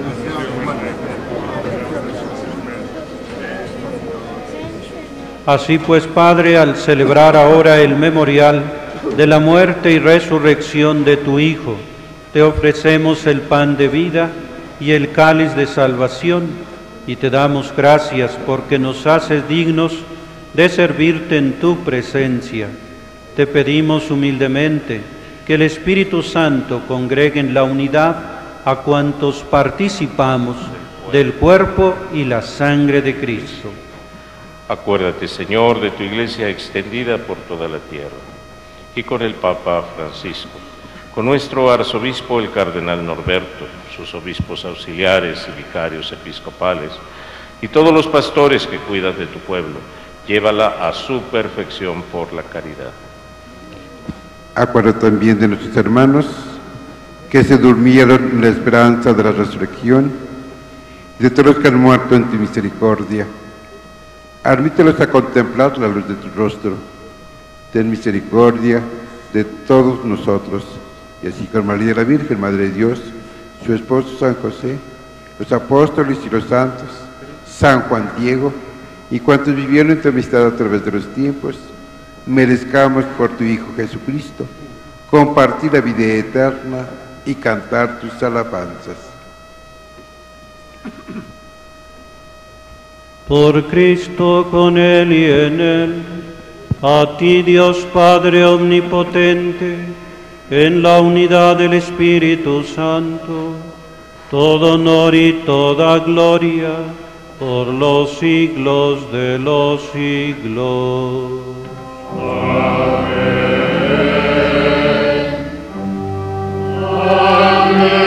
Así pues, Padre, al celebrar ahora el memorial de la muerte y resurrección de tu Hijo, te ofrecemos el pan de vida y el cáliz de salvación, y te damos gracias porque nos haces dignos de servirte en tu presencia. Te pedimos humildemente que el Espíritu Santo congregue en la unidad a cuantos participamos del cuerpo y la sangre de Cristo. Acuérdate, Señor, de tu Iglesia extendida por toda la tierra, y con el Papa Francisco, con nuestro arzobispo el cardenal Norberto, sus obispos auxiliares y vicarios episcopales, y todos los pastores que cuidan de tu pueblo, llévala a su perfección por la caridad. Acuérdate también de nuestros hermanos que se durmieron en la esperanza de la resurrección, y de todos los que han muerto en tu misericordia. Admítelos a contemplar la luz de tu rostro. Ten misericordia de todos nosotros, y así con María la Virgen, Madre de Dios, su esposo San José, los apóstoles y los santos, San Juan Diego, y cuantos vivieron en tu amistad a través de los tiempos, merezcamos por tu Hijo Jesucristo compartir la vida eterna y cantar tus alabanzas. Por Cristo, con Él y en Él, a ti Dios Padre Omnipotente, en la unidad del Espíritu Santo, todo honor y toda gloria, por los siglos de los siglos. Amén. Amén.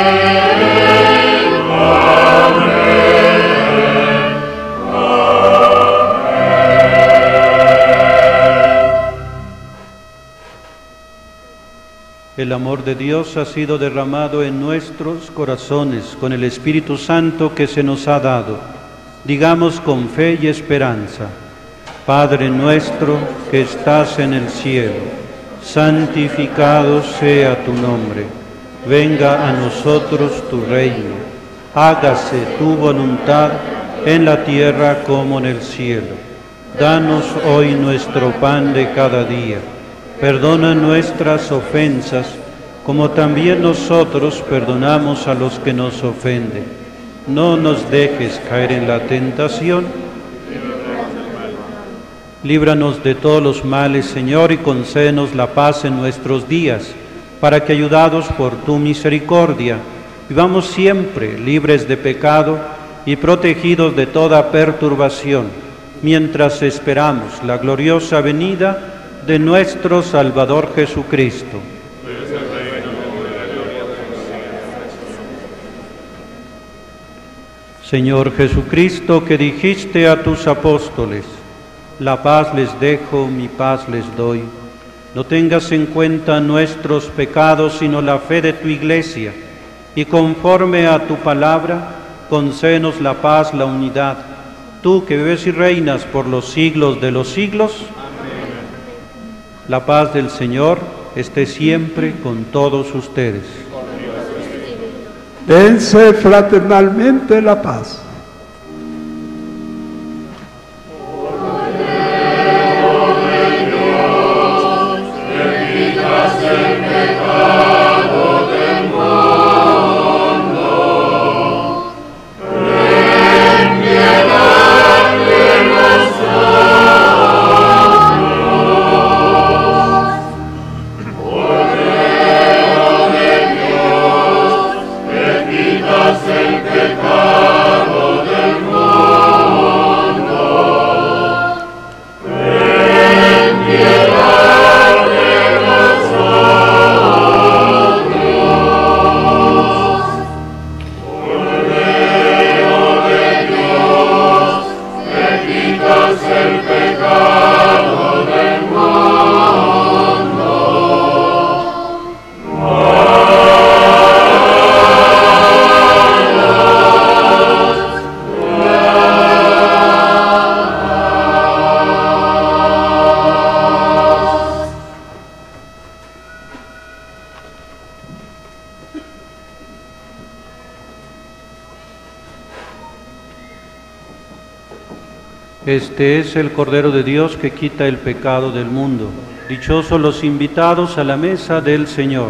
El amor de Dios ha sido derramado en nuestros corazones con el Espíritu Santo que se nos ha dado. Digamos con fe y esperanza: Padre nuestro que estás en el cielo, santificado sea tu nombre. Venga a nosotros tu reino. Hágase tu voluntad en la tierra como en el cielo. Danos hoy nuestro pan de cada día. Perdona nuestras ofensas, como también nosotros perdonamos a los que nos ofenden. No nos dejes caer en la tentación. Líbranos de todos los males, Señor, y concédenos la paz en nuestros días, para que, ayudados por tu misericordia, vivamos siempre libres de pecado y protegidos de toda perturbación, mientras esperamos la gloriosa venida de nuestro Salvador Jesucristo. Señor Jesucristo, que dijiste a tus apóstoles: la paz les dejo, mi paz les doy. No tengas en cuenta nuestros pecados, sino la fe de tu Iglesia, y conforme a tu palabra, concédenos la paz, la unidad. Tú que vives y reinas por los siglos de los siglos. La paz del Señor esté siempre con todos ustedes. Dense fraternalmente la paz. Este es el Cordero de Dios que quita el pecado del mundo. Dichosos los invitados a la mesa del Señor.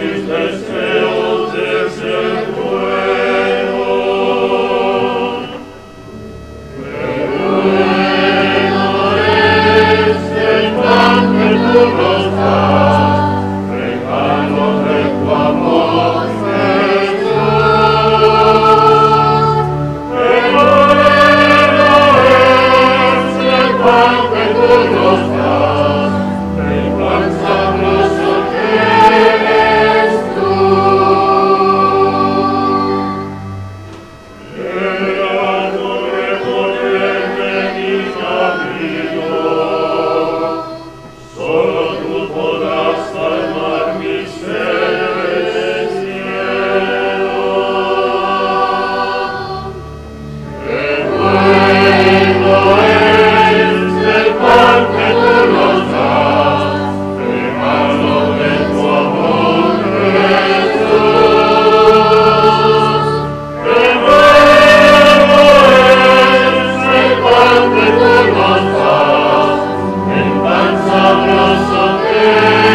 mis deseos de ser bueno. Bueno es el pan que tú nos das, regalo de tu amor, Jesús. Bueno es el pan que tú nos das, el pan sabroso que eres tú. Llega tu recorrerme mi camino, solo tú podrás calmar mi sed del cielo. Qué bueno es el pan que tú nos das, regalo de tu amor, Jesús. Qué bueno es el pan que tú nos das, el pan sabroso que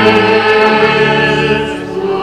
eres tú.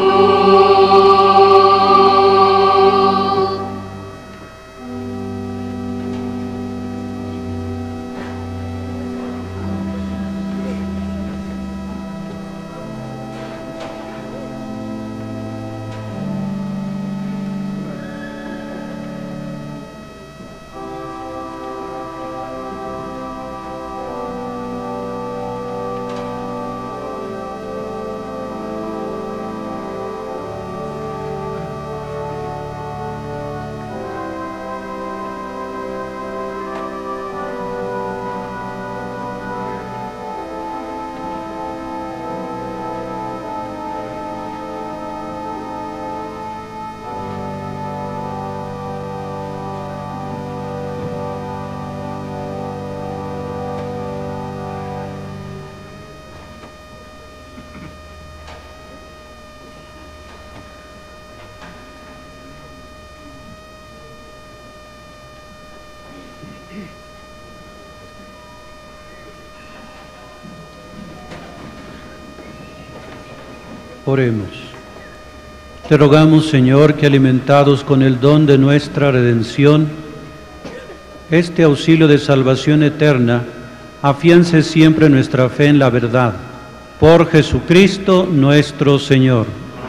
Oremos. Te rogamos, Señor, que alimentados con el don de nuestra redención, este auxilio de salvación eterna afiance siempre nuestra fe en la verdad. Por Jesucristo nuestro Señor.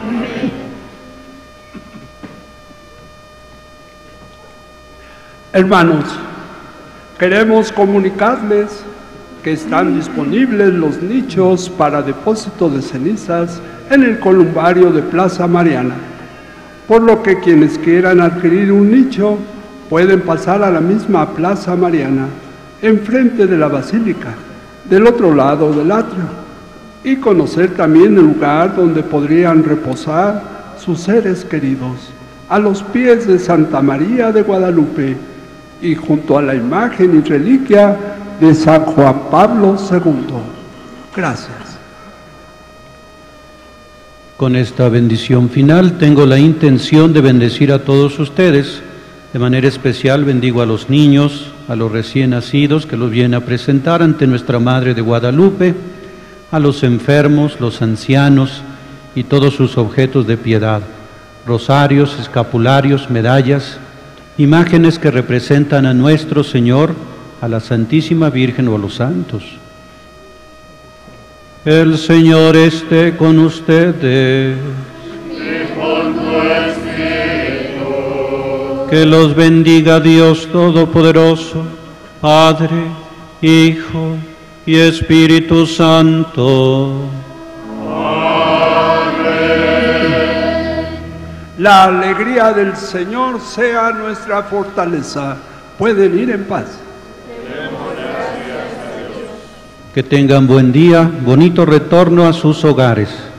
Hermanos, queremos comunicarles que están disponibles los nichos para depósito de cenizas en el columbario de Plaza Mariana, por lo que quienes quieran adquirir un nicho pueden pasar a la misma Plaza Mariana, enfrente de la Basílica, del otro lado del atrio, y conocer también el lugar donde podrían reposar sus seres queridos, a los pies de Santa María de Guadalupe y junto a la imagen y reliquia de San Juan Pablo segundo. Gracias. Con esta bendición final tengo la intención de bendecir a todos ustedes. De manera especial bendigo a los niños, a los recién nacidos que los vienen a presentar ante nuestra Madre de Guadalupe, a los enfermos, los ancianos y todos sus objetos de piedad, rosarios, escapularios, medallas, imágenes que representan a nuestro Señor, a la Santísima Virgen o a los santos. El Señor esté con ustedes. Y con tu espíritu. Que los bendiga Dios Todopoderoso, Padre, Hijo y Espíritu Santo. Amén. La alegría del Señor sea nuestra fortaleza. Pueden ir en paz. Que tengan buen día, bonito retorno a sus hogares.